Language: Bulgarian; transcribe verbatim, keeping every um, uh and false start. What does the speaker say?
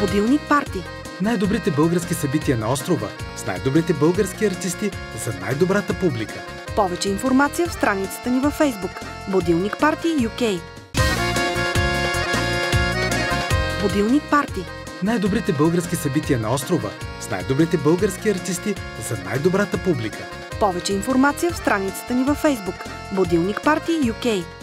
Будилник парти. Най-добрите български събития на острова с най-добрите български артисти за най-добрата публика. Повече информация в страницата ни във Фейсбук. Будилник парти ю кей. Будилник парти. Най-добрите български събития на острова с най-добрите български артисти за най-добрата публика. Повече информация в страницата ни във Фейсбук. Будилник парти ю кей.